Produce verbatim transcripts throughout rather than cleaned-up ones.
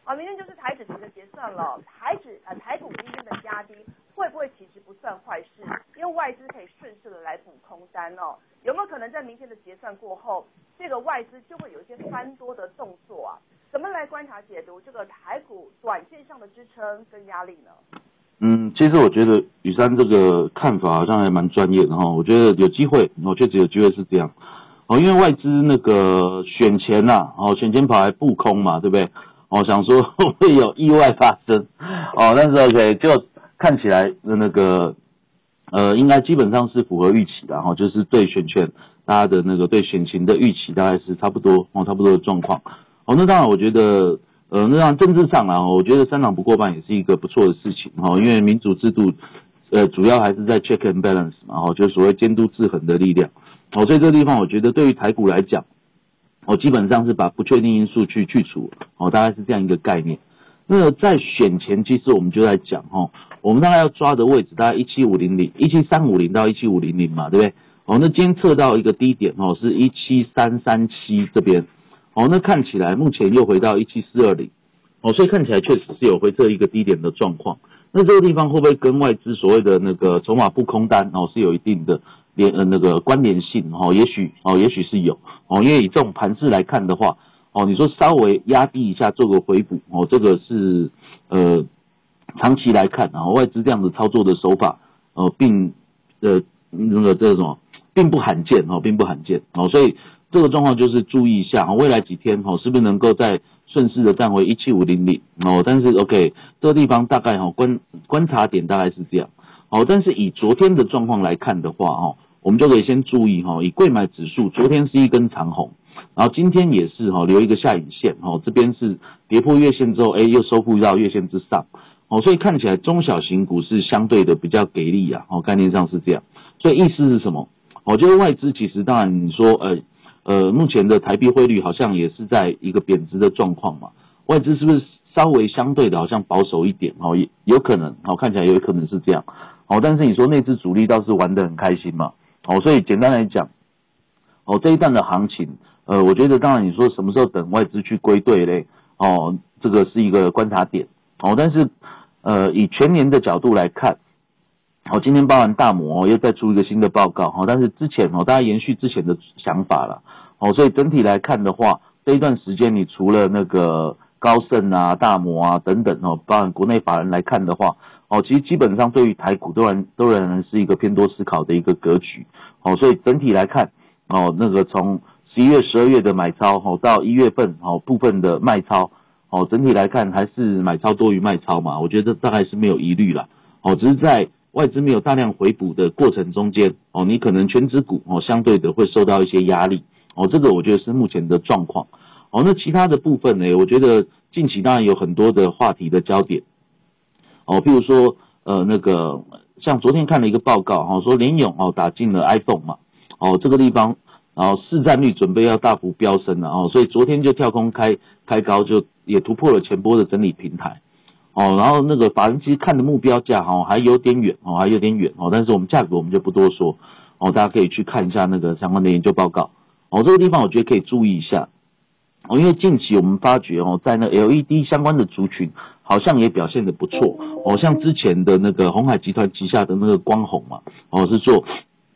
啊，明天就是台指期的结算了，台指呃台股今天的压低会不会其实不算坏事？因为外资可以顺势的来补空单哦，有没有可能在明天的结算过后，这个外资就会有一些翻多的动作啊？怎么来观察解读这个台股短线上的支撑跟压力呢？ 嗯，其实我觉得雨珊这个看法好像还蛮专业的哈，我觉得有机会，我确实有机会是这样。哦，因为外资那个选前呐、啊，哦，选前跑来布空嘛，对不对？哦，想说会不会有意外发生？哦，但是 OK， 就看起来那个呃，应该基本上是符合预期的哈，就是对选前大家的那个对选情的预期大概是差不多哦，差不多的状况。哦，那当然我觉得呃，那当然政治上啊，我觉得三党不过半也是一个不错的事情哈，因为民主制度呃主要还是在 check and balance 嘛，哦，就是所谓监督制衡的力量。哦，所以这个地方我觉得对于台股来讲，哦，基本上是把不确定因素去去除，哦，大概是这样一个概念。那在选前，其实我们就在讲，哦，我们大概要抓的位置大概一七五零零、一七三五零到一七五零零嘛，对不对？哦，那今天测到一个低点，哦，是一七三三七这边，哦，那看起来目前又回到一七四二零，哦，所以看起来确实是有回测一个低点的状况。那这个地方会不会跟外资所谓的那个筹码不空单，哦，是有一定的连呃那个关联性哦，也许哦，也许是有哦，因为以这种盘势来看的话，哦，你说稍微压低一下做个回补哦，这个是呃长期来看啊，外资这样子操作的手法，呃，并呃那个这个什么，并不罕见哦，并不罕见哦，所以这个状况就是注意一下哦，未来几天哦，是不是能够在顺势的站回一七五零零哦，但是 OK 这个地方大概哦观观察点大概是这样哦，但是以昨天的状况来看的话哦。我们就可以先注意哈，以柜买指数，昨天是一根长红，然后今天也是哈留一个下影线哈，这边是跌破月线之后，哎又收复到月线之上，哦，所以看起来中小型股是相对的比较给力啊，哦，概念上是这样，所以意思是什么？我觉得外资其实当然你说呃呃目前的台币汇率好像也是在一个贬值的状况嘛，外资是不是稍微相对的好像保守一点哦，也有可能哦，看起来有可能是这样，哦，但是你说内资主力倒是玩得很开心嘛。哦，所以简单来讲，哦，这一段的行情，呃，我觉得当然你说什么时候等外资去归队嘞，哦，这个是一个观察点，哦，但是呃，以全年的角度来看，哦，今天包含大摩、哦、又再出一个新的报告，哦，但是之前哦，大家延续之前的想法了，哦，所以整体来看的话，这一段时间你除了那个高盛啊、大摩啊等等哦，包含国内法人来看的话，哦，其实基本上对于台股都然都仍然是一个偏多思考的一个格局，哦，所以整体来看，哦，那个从十一月、十二月的买超，哦，到一月份，哦，部分的卖超，哦，整体来看还是买超多于卖超嘛，我觉得大概是没有疑虑啦，哦，只是在外资没有大量回补的过程中间，哦，你可能全指股，哦，相对的会受到一些压力，哦，这个我觉得是目前的状况，哦，那其他的部分呢，我觉得近期当然有很多的话题的焦点。哦，譬如说，呃，那个像昨天看了一个报告，哦，说联咏哦打进了 iPhone 嘛，哦这个地方，然后市占率准备要大幅飙升了，哦，所以昨天就跳空开开高，就也突破了前波的整理平台，哦，然后那个法人其实看的目标价哦还有点远，哦还有点远，哦，但是我们价格我们就不多说，哦，大家可以去看一下那个相关的研究报告，哦，这个地方我觉得可以注意一下。哦，因为近期我们发觉哦，在那 L E D 相关的族群好像也表现得不错哦，像之前的那个鸿海集团旗下的那个光弘嘛，哦是做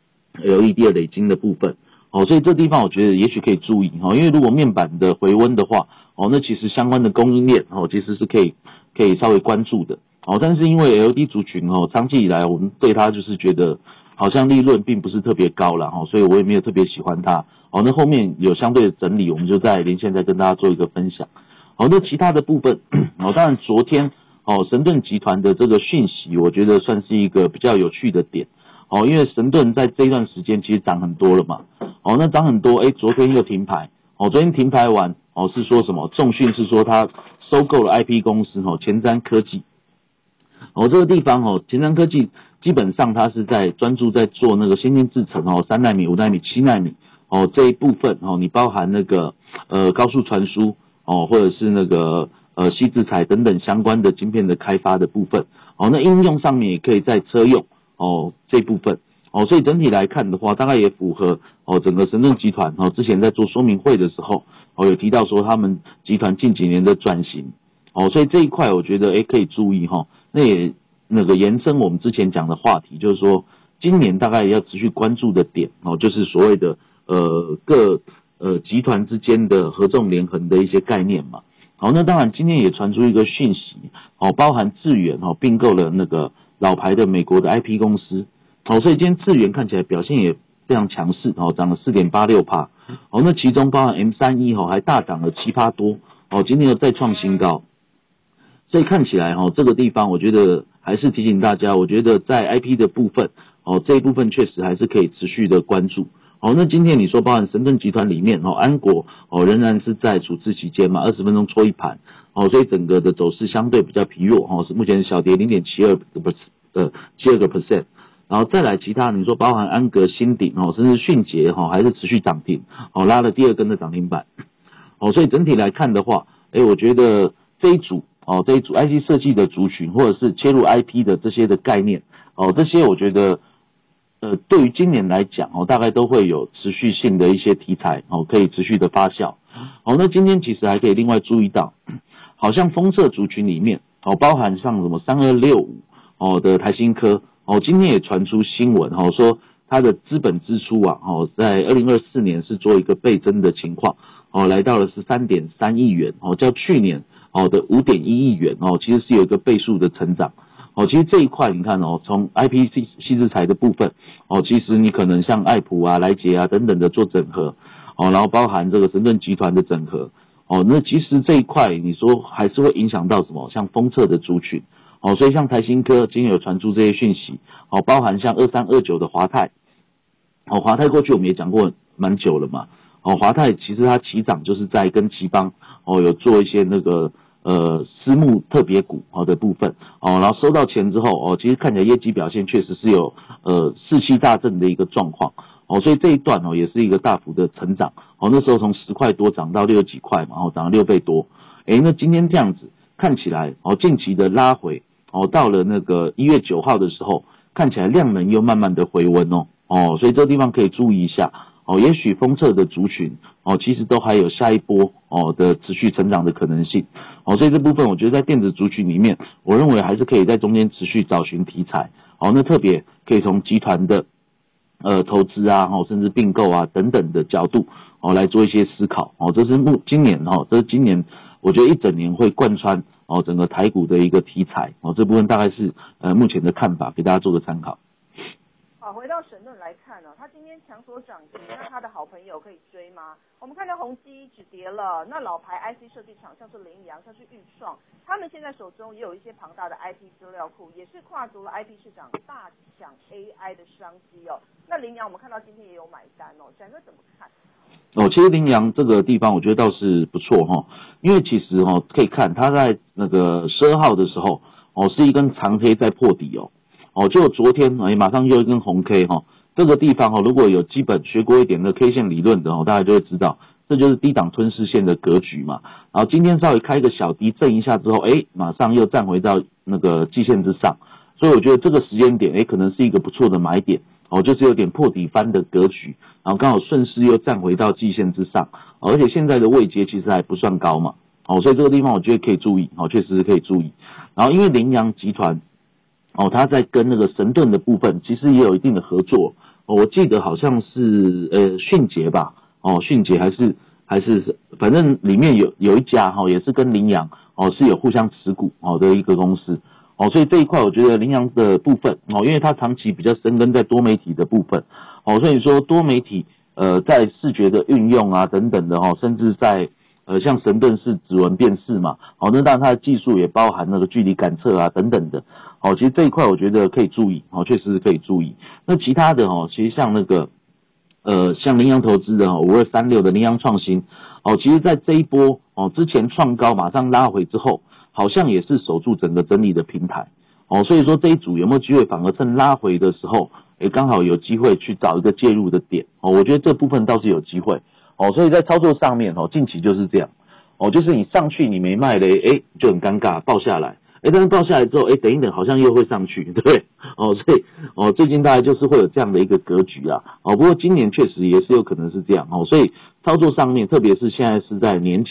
L E D 的累晶的部分哦，所以这地方我觉得也许可以注意哦，因为如果面板的回温的话哦，那其实相关的供应链哦其实是可以可以稍微关注的哦，但是因为 L E D 族群哦，长期以来我们对它就是觉得好像利润并不是特别高啦哦，所以我也没有特别喜欢它。好，那后面有相对的整理，我们就在连线再跟大家做一个分享。好，那其他的部分，哦，当然昨天哦神盾集团的这个讯息，我觉得算是一个比较有趣的点。哦，因为神盾在这一段时间其实涨很多了嘛。哦，那涨很多，哎，昨天又停牌。哦，昨天停牌完，哦是说什么？重讯是说他收购了 I P 公司，哦前瞻科技。哦，这个地方哦，前瞻科技基本上它是在专注在做那个先进制程哦，三奈米、五奈米、七奈米。哦，这一部分哦，你包含那个呃高速传输哦，或者是那个呃矽智财等等相关的晶片的开发的部分哦，那应用上面也可以在车用哦这一部分哦，所以整体来看的话，大概也符合哦整个神盾集团哦之前在做说明会的时候哦有提到说他们集团近几年的转型哦，所以这一块我觉得诶可以注意哈。那也那个延伸我们之前讲的话题，就是说今年大概要持续关注的点哦，就是所谓的呃各呃集团之间的合纵连横的一些概念嘛。好，那当然今天也传出一个讯息哦，包含智原哦并购了那个老牌的美国的 I P 公司。哦，所以今天智原看起来表现也非常强势哦，涨了 百分之四点八六。 哦，那其中包含 M 三十一 哦还大涨了 百分之七 多哦，今天又再创新高。所以看起来哦这个地方我觉得还是提醒大家，我觉得在 I P 的部分哦这一部分确实还是可以持续的关注。哦，那今天你说包含神盾集团里面哦，安国哦仍然是在处置期间嘛，二十分钟戳一盘哦，所以整个的走势相对比较疲弱哦，是目前小跌 零点七二 个呃七二个 percent。然后再来其他，你说包含安格、新鼎哦，甚至迅捷哈、哦，还是持续涨停哦，拉了第二根的涨停板哦，所以整体来看的话，哎，我觉得这一组哦，这一组 I C 设计的族群，或者是切入 I P 的这些的概念哦，这些我觉得呃，对于今年来讲哦，大概都会有持续性的一些题材哦，可以持续的发酵哦。那今天其实还可以另外注意到，好像封测族群里面哦，包含像什么三二六五哦的台新科。哦，今天也传出新闻哦，说它的资本支出啊，哦，在二零二四年是做一个倍增的情况，哦，来到了 十三点三亿元，哦，较去年哦的 五点一亿元，哦，其实是有一个倍数的成长。哦，其实这一块你看哦，从 I P 矽智财的部分，哦，其实你可能像爱普啊、来捷啊等等的做整合，哦，然后包含这个神盾集团的整合，哦，那其实这一块你说还是会影响到什么？像封测的族群。哦，所以像台新科今天有传出这些讯息，哦，包含像二三二九的华泰，哦，华泰过去我们也讲过蛮久了嘛，哦，华泰其实它起涨就是在跟奇邦哦有做一些那个呃私募特别股哦的部分，哦，然后收到钱之后，哦，其实看起来业绩表现确实是有呃士气大振的一个状况，哦，所以这一段哦也是一个大幅的成长，哦，那时候从十块多涨到六十几块嘛，哦，涨了六倍多，诶，那今天这样子看起来哦近期的拉回。哦，到了那个一月九号的时候，看起来量能又慢慢的回温哦，哦，所以这个地方可以注意一下哦，也许封测的族群哦，其实都还有下一波哦的持续成长的可能性哦，所以这部分我觉得在电子族群里面，我认为还是可以在中间持续找寻题材哦，那特别可以从集团的呃投资啊，哦，甚至并购啊等等的角度哦来做一些思考哦，这是目今年哦，这是今年我觉得一整年会贯穿。哦，整个台股的一个题材哦，这部分大概是呃目前的看法，给大家做个参考。 好，回到神盾来看呢、哦，它今天强所涨停，那它的好朋友可以追吗？我们看到宏基止跌了，那老牌 I C 设计厂像是凌阳，像是裕创，他们现在手中也有一些庞大的 I P 资料库，也是跨足了 I P 市场大抢 A I 的商机哦。那凌阳我们看到今天也有买单哦，展哥怎么看？ 哦，其实凌阳这个地方我觉得倒是不错哈、哦，因为其实哦可以看它在那个十二号的时候哦是一根长黑在破底哦，哦就昨天哎马上又一根红 K 哈、哦，这个地方哦如果有基本学过一点的 K 线理论的哦，大家就会知道这就是低档吞噬线的格局嘛。然后今天稍微开一个小低震一下之后，哎马上又站回到那个季线之上，所以我觉得这个时间点哎可能是一个不错的买点。哦，就是有点破底翻的格局，然后刚好顺势又站回到季线之上，哦，而且现在的位阶其实还不算高嘛，哦，所以这个地方我觉得可以注意，哦，确实是可以注意。然后因为凌阳集团，哦，他在跟那个神盾的部分其实也有一定的合作，哦，我记得好像是呃迅捷吧，哦，迅捷还是还是反正里面有有一家哈、哦，也是跟凌阳哦是有互相持股哦的一个公司。哦，所以这一块我觉得凌阳的部分哦，因为它长期比较深耕在多媒体的部分哦，所以说多媒体呃在视觉的运用啊等等的哦，甚至在呃像神盾是指纹辨识嘛，哦，那当然它的技术也包含那个距离感测啊等等的哦，其实这一块我觉得可以注意哦，确实是可以注意。那其他的哦，其实像那个呃像凌阳投资的哦五二三六的凌阳创新哦，其实在这一波哦之前创高马上拉回之后。好像也是守住整个整理的平台哦，所以说这一组有没有机会反而趁拉回的时候，诶刚好有机会去找一个介入的点哦，我觉得这部分倒是有机会哦，所以在操作上面哦，近期就是这样哦，就是你上去你没卖嘞，诶就很尴尬，爆下来，诶但是爆下来之后，诶等一等好像又会上去，对不对？哦，所以哦最近大概就是会有这样的一个格局啊，哦不过今年确实也是有可能是这样哦，所以操作上面，特别是现在是在年前。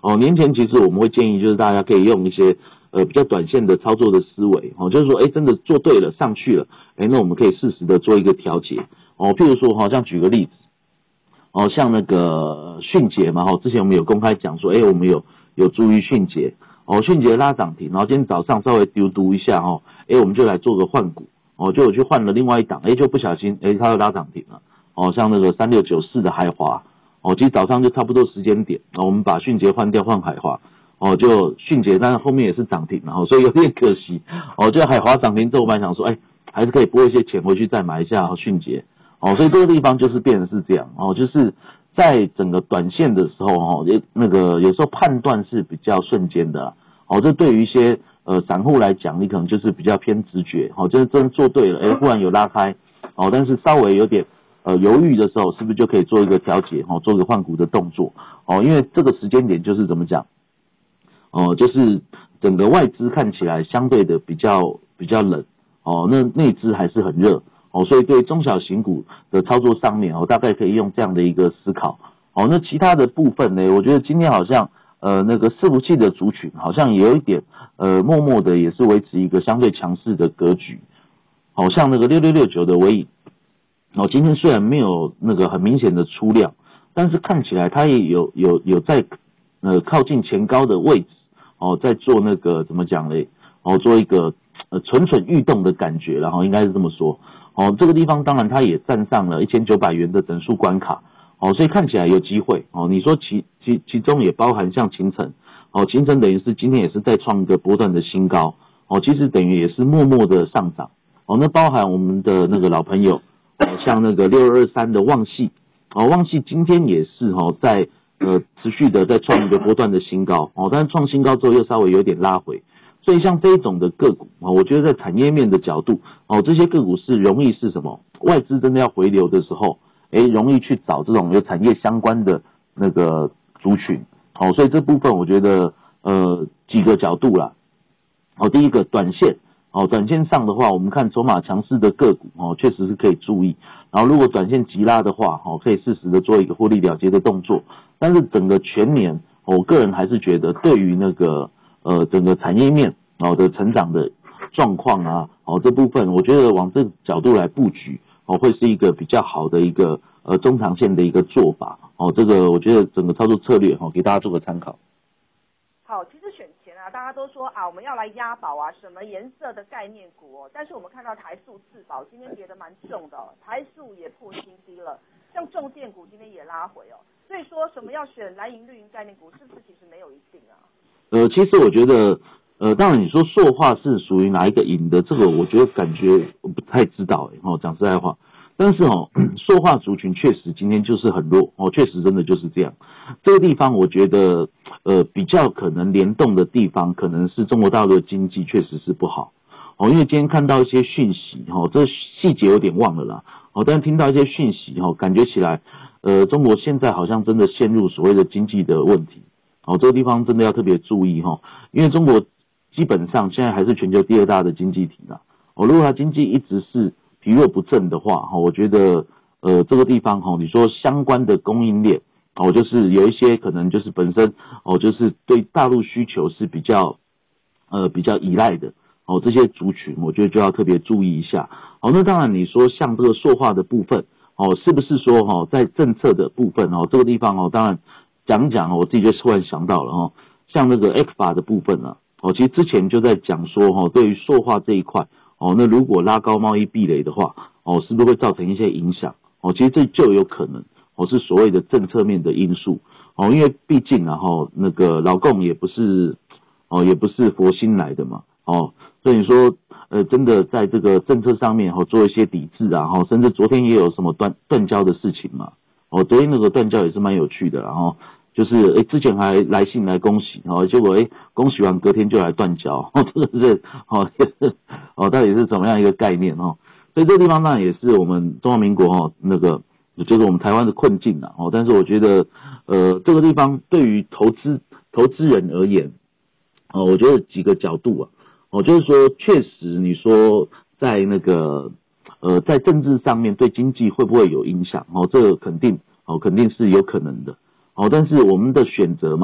哦，年前其实我们会建议就是大家可以用一些呃比较短线的操作的思维，哦，就是说，哎，真的做对了上去了，哎，那我们可以适时的做一个调节，哦，譬如说哈，像举个例子，哦，像那个迅捷嘛，哈，之前我们有公开讲说，哎，我们有有注意迅捷，哦，迅捷拉涨停，然后今天早上稍微丢嘟一下，哦，哎，我们就来做个换股，哦，就有去换了另外一档，哎，就不小心，哎，它又拉涨停了，哦，像那个三六九四的海华。哦，其实早上就差不多时间点，哦，我们把迅捷换掉换海华，哦，就迅捷，但是后面也是涨停，然后所以有点可惜，哦，就海华涨停之后，我本来想说，哎，还是可以拨一些钱回去再买一下迅捷，哦，所以这个地方就是变成是这样，哦，就是在整个短线的时候，哦，那个有时候判断是比较瞬间的，哦，这对于一些呃散户来讲，你可能就是比较偏直觉，哦，就是真的做对了，哎，忽然有拉开，哦，但是稍微有点。呃，犹豫的时候是不是就可以做一个调节，哦，做一个换股的动作，哦，因为这个时间点就是怎么讲，哦、呃，就是整个外资看起来相对的比较比较冷，哦，那内资还是很热，哦，所以对中小型股的操作上面，哦，大概可以用这样的一个思考，哦，那其他的部分呢，我觉得今天好像呃那个伺服器的族群好像也有一点呃默默的也是维持一个相对强势的格局，好、哦、像那个六六六九的微影。哦，今天虽然没有那个很明显的出量，但是看起来它也有有有在呃靠近前高的位置，哦，在做那个怎么讲嘞？哦，做一个呃蠢蠢欲动的感觉，然后应该是这么说。哦，这个地方当然它也站上了一千九百元的整数关卡，哦，所以看起来有机会。哦，你说其其其中也包含像勤诚，哦，勤诚等于是今天也是在创一个波段的新高，哦，其实等于也是默默的上涨。哦，那包含我们的那个老朋友。像那个六二二三的旺矽，哦，旺矽今天也是哦，在呃持续的在创一个波段的新高，哦，但是创新高之后又稍微有点拉回，所以像这一种的个股，哦，我觉得在产业面的角度，哦，这些个股是容易是什么？外资真的要回流的时候，诶，容易去找这种有产业相关的那个族群，哦，所以这部分我觉得呃几个角度啦，哦，第一个短线。哦，短线上的话，我们看筹码强势的个股哦，确实是可以注意。然后如果短线急拉的话，哦，可以适时的做一个获利了结的动作。但是整个全年，哦，我个人还是觉得对于那个呃整个产业面哦的成长的状况啊，哦这部分，我觉得往这个角度来布局，哦会是一个比较好的一个呃中长线的一个做法。哦，这个我觉得整个操作策略哦，给大家做个参考。 好，其实选前啊，大家都说啊，我们要来押宝啊，什么颜色的概念股哦。但是我们看到台塑四宝今天跌得蛮重的、哦，台塑也破新低了，像重电股今天也拉回哦。所以说什么要选蓝银绿银概念股，是不是其实没有一定啊？ 呃，其实我觉得，呃，当然你说塑化是属于哪一个银的，这个我觉得感觉我不太知道哎，哦，讲实在话。但是哦，塑化族群确实今天就是很弱哦，确实真的就是这样。这个地方我觉得，呃，比较可能联动的地方，可能是中国大陆的经济确实是不好哦，因为今天看到一些讯息哦，这细节有点忘了啦哦，但是听到一些讯息哦，感觉起来，呃，中国现在好像真的陷入所谓的经济的问题哦，这个地方真的要特别注意哈、哦，因为中国基本上现在还是全球第二大的经济体啦哦，如果它经济一直是疲弱不振的话，哈，我觉得，呃，这个地方哈，你说相关的供应链，哦，就是有一些可能就是本身，哦，就是对大陆需求是比较，呃，比较依赖的，哦，这些族群，我觉得就要特别注意一下。哦，那当然你说像这个塑化的部分，哦，是不是说哈，在政策的部分，哦，这个地方哦，当然讲讲，我自己就突然想到了，哦，像那个 E C F A 的部分啊，哦，其实之前就在讲说，哈，对于塑化这一块。哦，那如果拉高贸易壁垒的话，哦，是不是会造成一些影响？哦，其实这就有可能，哦，是所谓的政策面的因素。哦，因为毕竟啊，哈，那个老共也不是，哦，也不是佛心来的嘛，哦，所以你说，呃，真的在这个政策上面，哦，做一些抵制啊，哈，甚至昨天也有什么断断交的事情嘛，哦，昨天那个断交也是蛮有趣的，然后。就是诶，之前还来信来恭喜哦，结果诶，恭喜完隔天就来断交，哦，这个是哦也是哦，到底是怎么样一个概念哦？所以这个地方当然也是我们中华民国哦那个，就是我们台湾的困境啦哦。但是我觉得呃，这个地方对于投资投资人而言，哦，我觉得几个角度啊，哦，就是说确实你说在那个呃在政治上面对经济会不会有影响？哦，这个肯定哦肯定是有可能的。哦，但是我们的选择嘛，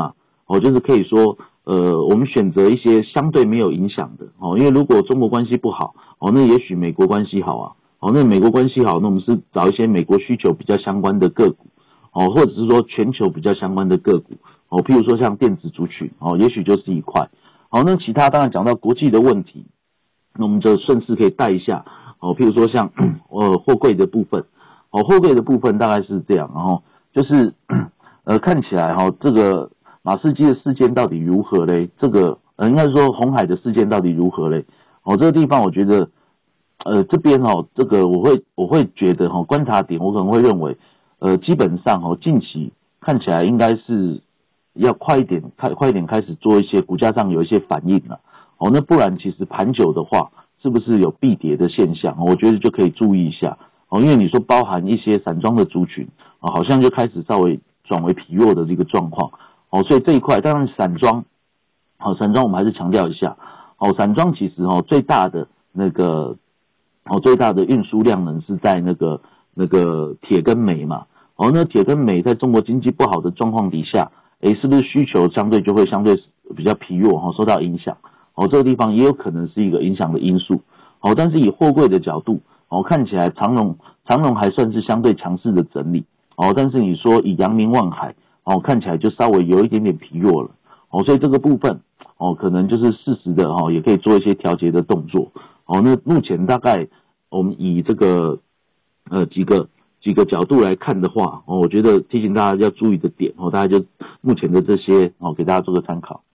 哦，就是可以说，呃，我们选择一些相对没有影响的哦，因为如果中国关系不好哦，那也许美国关系好啊，哦，那美国关系好，那我们是找一些美国需求比较相关的个股哦，或者是说全球比较相关的个股哦，譬如说像电子族群哦，也许就是一块。好，那其他当然讲到国际的问题，那我们就顺势可以带一下哦，譬如说像呃货柜的部分，哦，货柜的部分大概是这样，然后就是呃看起来哈、哦，这个马士基的事件到底如何嘞？这个呃应该说鸿海的事件到底如何嘞？哦，这个地方我觉得呃这边哦，这个我会我会觉得哈、哦，观察点我可能会认为呃基本上哦近期看起来应该是要快一点开快一点开始做一些股价上有一些反应了。哦，那不然其实盘久的话，是不是有避跌的现象？我觉得就可以注意一下哦，因为你说包含一些散装的族群哦，好像就开始稍微转为疲弱的这个状况哦，所以这一块当然散装，好、哦、散装我们还是强调一下哦，散装其实哦最大的那个哦最大的运输量能是在那个那个铁跟煤嘛，哦，那铁跟煤在中国经济不好的状况底下，诶，是不是需求相对就会相对比较疲弱哈、哦，受到影响？哦，这个地方也有可能是一个影响的因素。哦，但是以货柜的角度，哦，看起来长荣长荣还算是相对强势的整理。哦，但是你说以阳明万海，哦，看起来就稍微有一点点疲弱了。哦，所以这个部分，哦，可能就是适时的哦，也可以做一些调节的动作。哦，那目前大概我们以这个呃几个几个角度来看的话，哦，我觉得提醒大家要注意的点，哦，大概就目前的这些，哦，给大家做个参考。